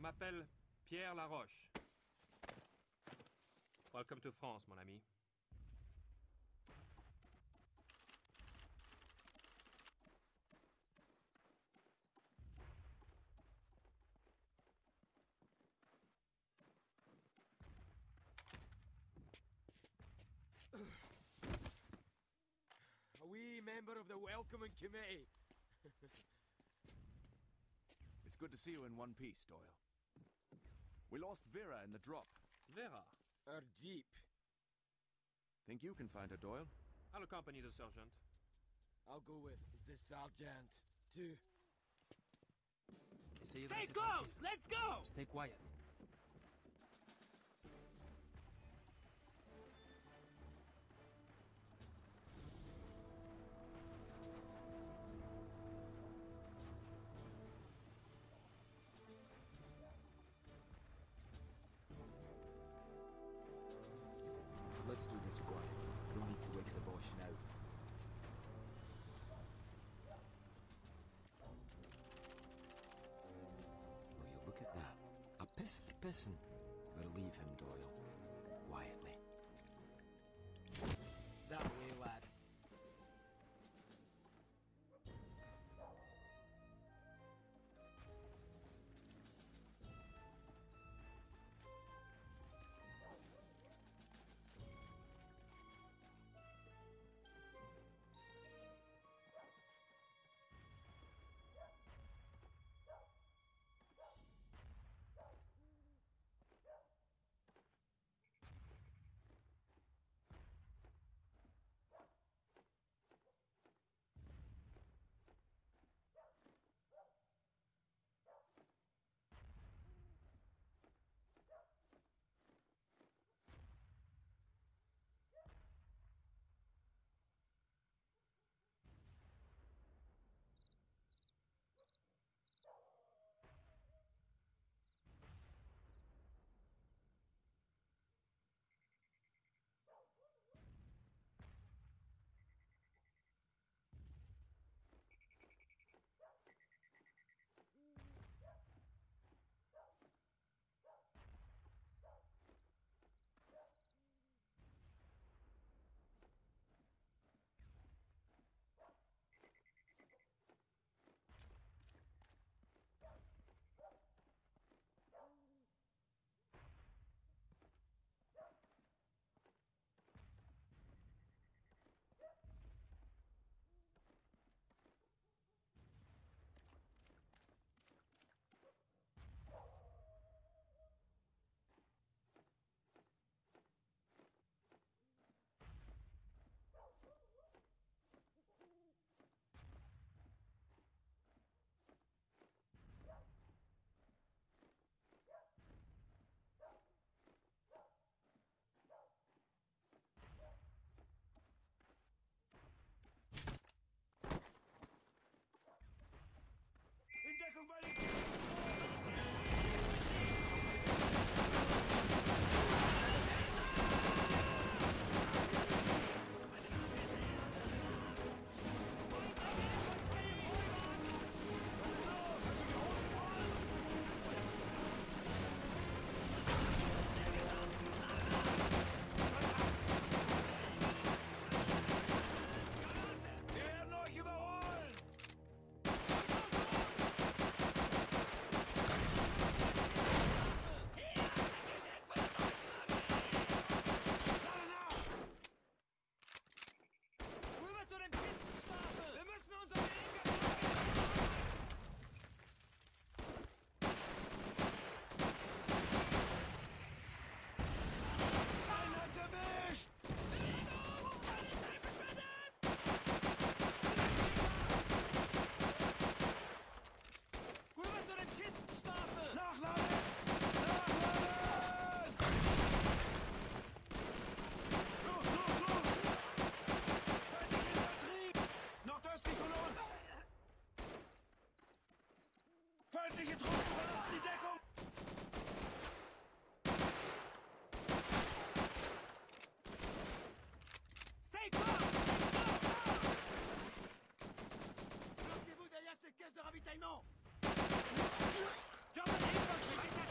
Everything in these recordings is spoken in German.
m'appelle Pierre Laroche. Welcome to France, mon ami. A wee member of the welcoming committee. It's good to see you in one piece, Doyle. We lost Vera in the drop. Vera. Her jeep. Think you can find her, Doyle? I'll accompany the sergeant. I'll go with the sergeant, too. Stay close! Let's go! Stay quiet. Let's do this quiet. We don't need to wake the boss now. Will you look at that? A pissin'. We'll leave him, Doyle. Quietly. That way, lad. In Deckung bei den... Wir werden euch überholen! Rüber zu den Pistenstapel! Wir müssen unsere Wege... Einen hat's erwischt! Polizei verschwindet! Rüber zu den Kistenstapel! Nachladen! Nachladen! Los, los, los! Feindliche Infanterie! Nordöstlich von uns! Feindliche Truppen verlassen die Deckung! Stay close! Bloquez-vous derrière ces caisses de ravitaillement! German infantry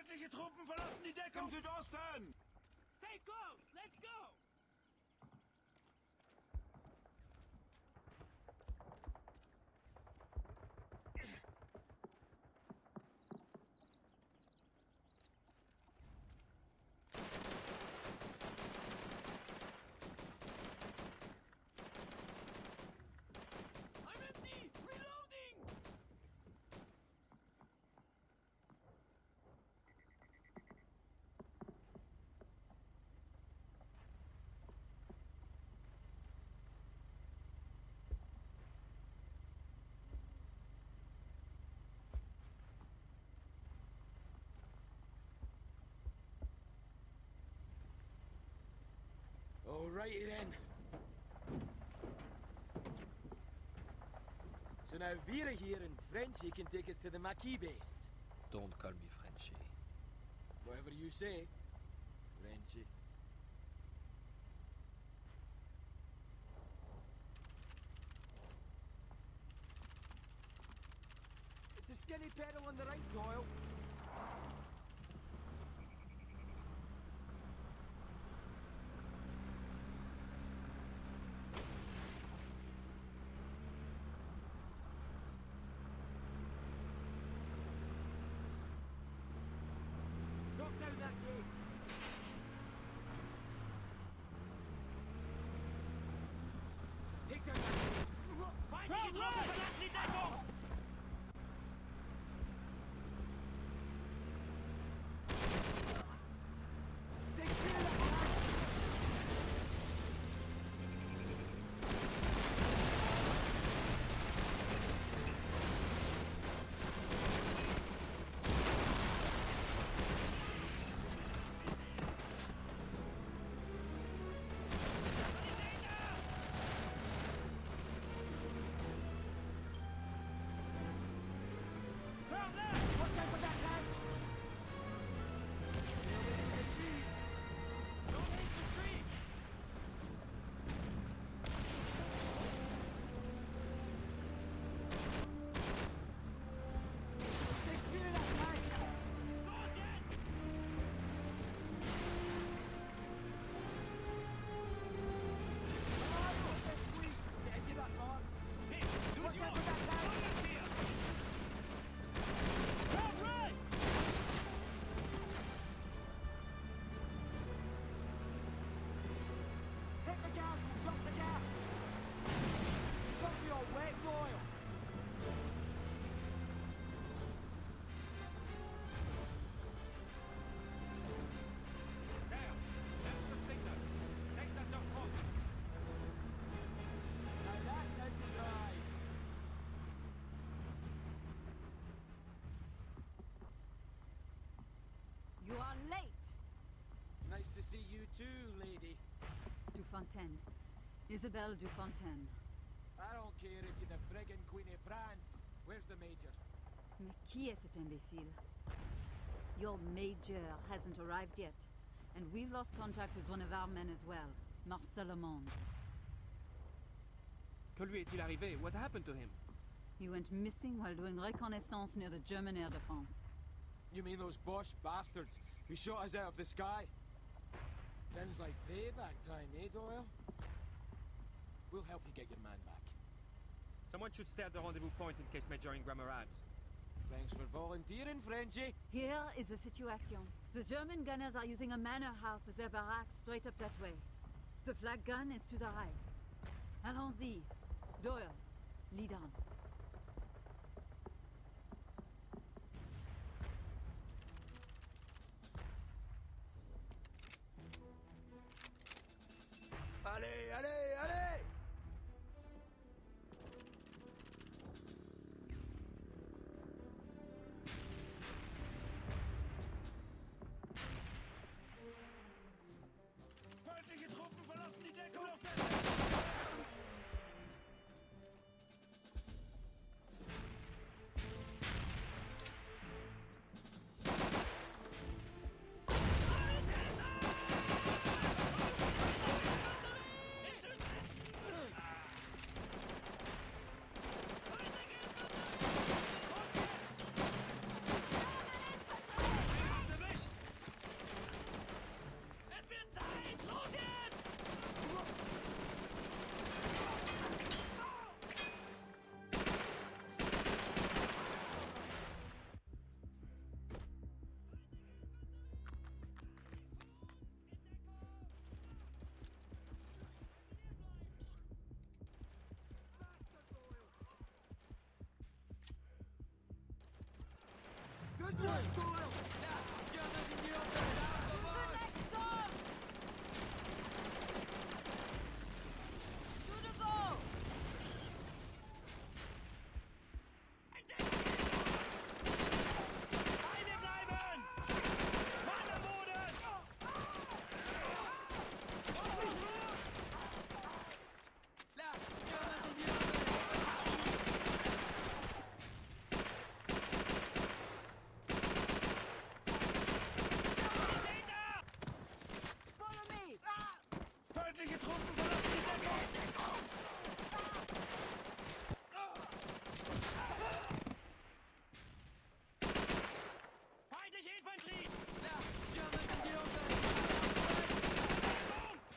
Feindliche Truppen verlassen die Deckung! Im Südosten! Stay close! Let's go! I'm empty! Reloading! Alrighty then. So now Vera here and Frenchie can take us to the Maquis base. Don't call me Frenchie. Whatever you say, Frenchie. It's a skinny pedal on the right, Doyle. Knock down that gate. Take down that gate. Feindliche Truppen verlassen die Deckung! Stay clear of that line. Ground left! Watch out for that tank. Stay away from the trees. Don't hit the trees! Stay clear of that tank. Sergeant! Come on, let's squeeze. Get into that car. Hey, do Watch you out for that tank. Feuer's here! Ground right! Hit the gas and jump the gap. Got me all wet, Doyle. There! That's the signal. Take that dog crossing. Now that's how to drive. You are late. Nice to see you too, lady. Dufontaine. Isabelle Dufontaine. I don't care if you're the friggin' Queen of France. Where's the Major? Mais qui est cet imbécile? Your major hasn't arrived yet. And we've lost contact with one of our men as well, Marcel Amand. Que lui est-il arrivé? What happened to him? He went missing while doing reconnaissance near the German air defense. You mean those Bosch bastards who shot us out of the sky? Sounds like payback time, eh, Doyle? We'll help you get your man back. Someone should stay at the rendezvous point in case Major Ingram arrives. Thanks for volunteering, Frenchie. Here is the situation. The German gunners are using a manor house as their barracks straight up that way. The flag gun is to the right. Allons-y. Doyle, lead on. Allez, allez, allez! Feindliche Truppen verlassen die Deckung! Germans in the open! To the next storm! To the goal! Beide bleiben! Mann am Boden! Klar, Germans in the open! Follow me! Feindliche Truppen verlassen die Deckung! Feindliche Infanterie! Klar, Germans in the open! Deckung!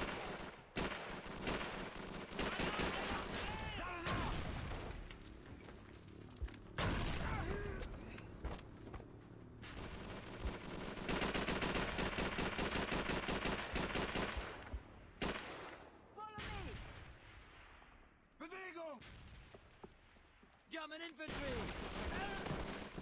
Follow me! Bewegung! German infantry!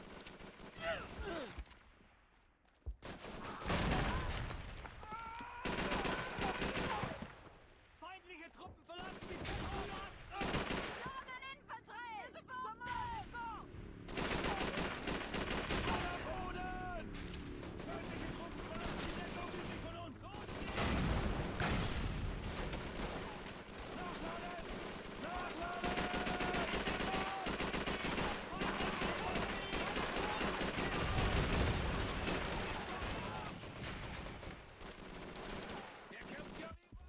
Feindliche Truppen verlassen die Deckung! German infantry! Come on, go! Mann am Boden! Feindliche Truppen verlassen die Deckung südlich von uns! Nachladen! Nachladen! Der kämpft ja wie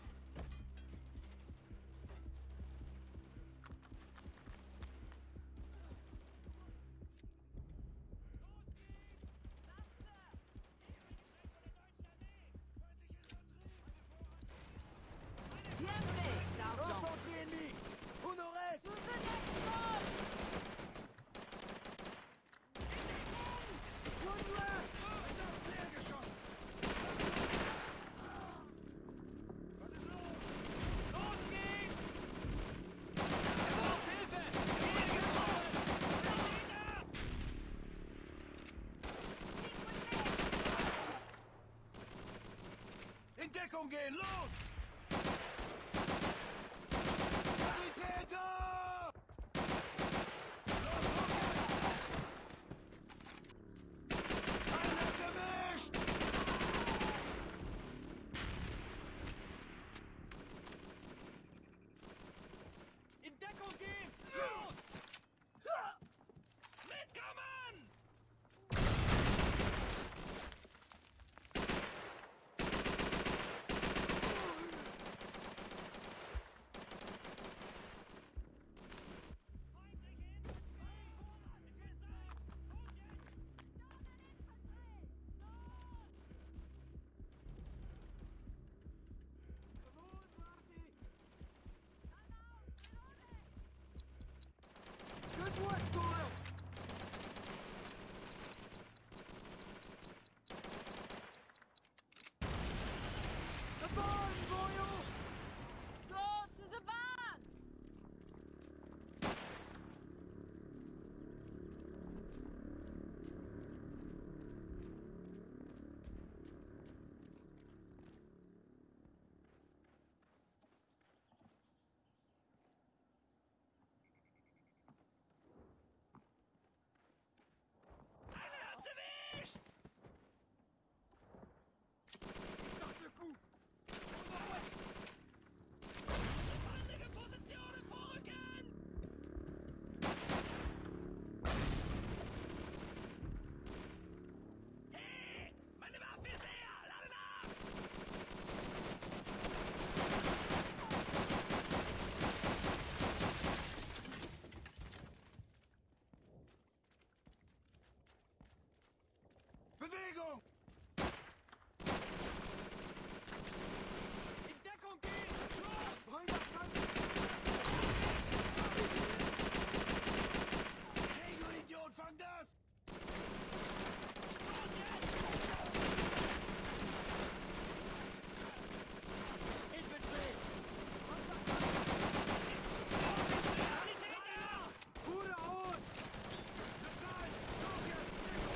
Bien fait, Sergeant! Infanterie ennemie! Au nord-est! To the next storm! Leer geschossen! Was ist los? Los geht's! Hilfe! In Deckung gehen! Los! Sanitäter! Los, Einer erwischt! In Deckung gehen! Los! Mitkommen! Good work, Doyle! The barn, Doyle! Go to the barn! Einer hat's erwischt! Ich dachte gut! Feindliche Positionen vorrücken! Hey! Meine Waffe ist leer! Lade nach! Bewegung! In Deckung gehen! Los! Hey, du Idiot, fang das! Los jetzt! Infantry! Sanitäter! Put it on! Bezahlt! Los jetzt! Deckung!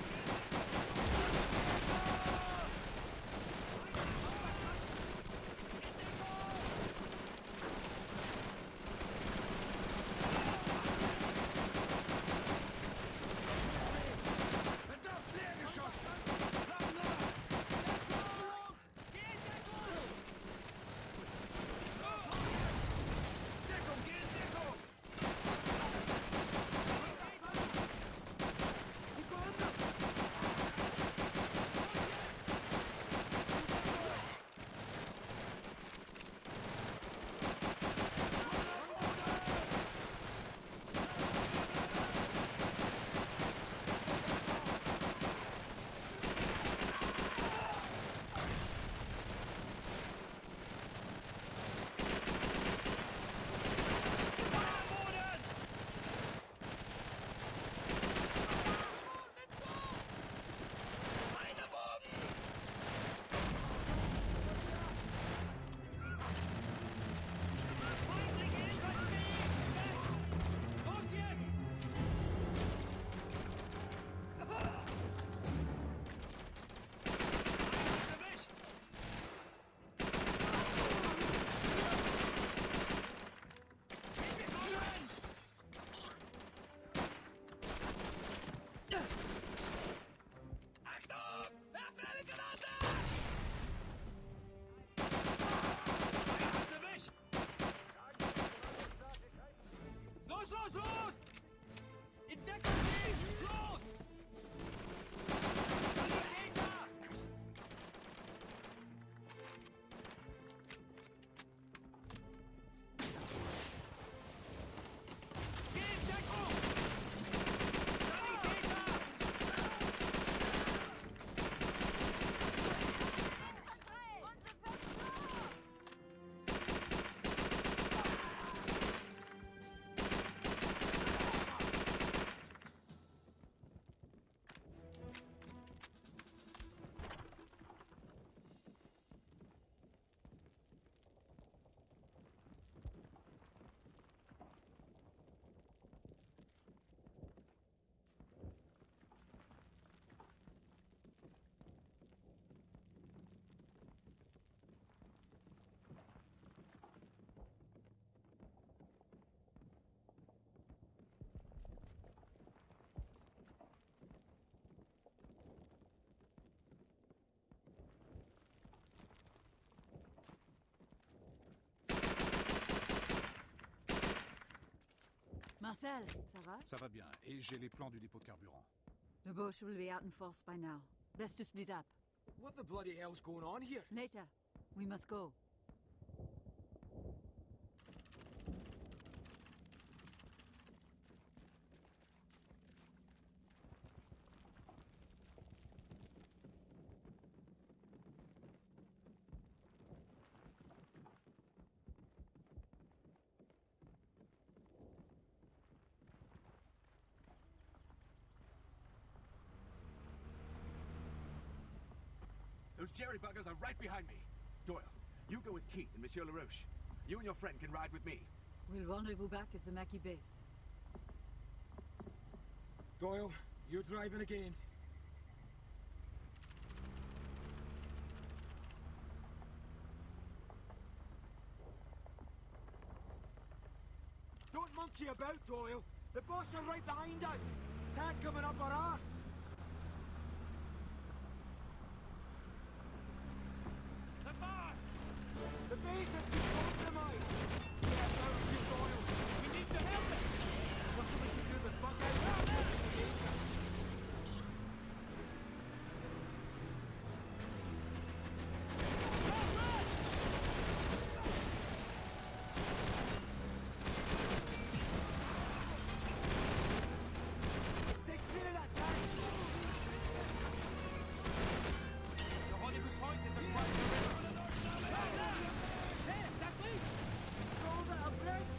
Marcel, ça va? Ça va bien, et j'ai les plans du dépôt de carburant. The Boche will be out in force by now. Best to split up. What the bloody hell's going on here? Later. We must go. Those jerry-buggers are right behind me. Doyle, you go with Keith and Monsieur LaRoche. You and your friend can ride with me. We'll rendezvous back at the Mackey base. Doyle, you're driving again. Don't monkey about, Doyle. The boss are right behind us. Tank coming up our arse. The boss! The base has been compromised. Yes, out of you, Doyle. We need to help them! Nothing we can do but fuck out. Stay clear of that tank. The rendezvous point is across the river. Right there! Say exactly! Roll that bridge.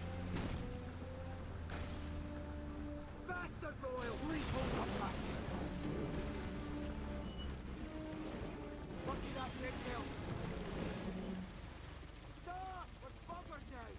Faster, Doyle. Please hold up, lassie. Lucky that bridge held. Stop! We're buggered now.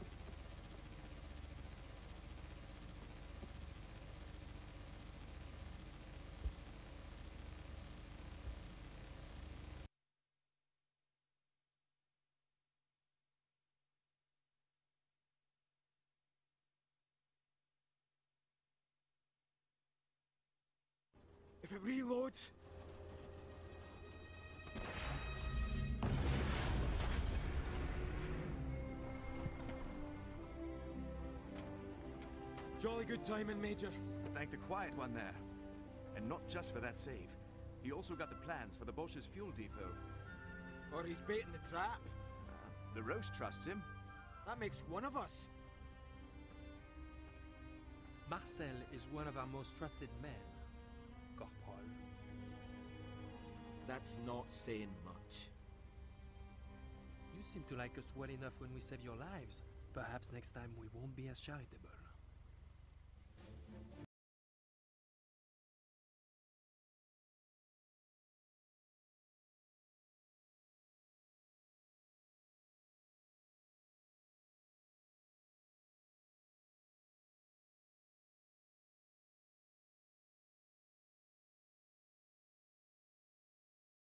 If it reloads... Jolly good timing, Major. Thank the quiet one there. And not just for that save. He also got the plans for the Bosch's fuel depot. Or he's baiting the trap. LaRoche trusts him. That makes one of us. Marcel is one of our most trusted men, Corporal. That's not saying much. You seem to like us well enough when we save your lives. Perhaps next time we won't be as charitable.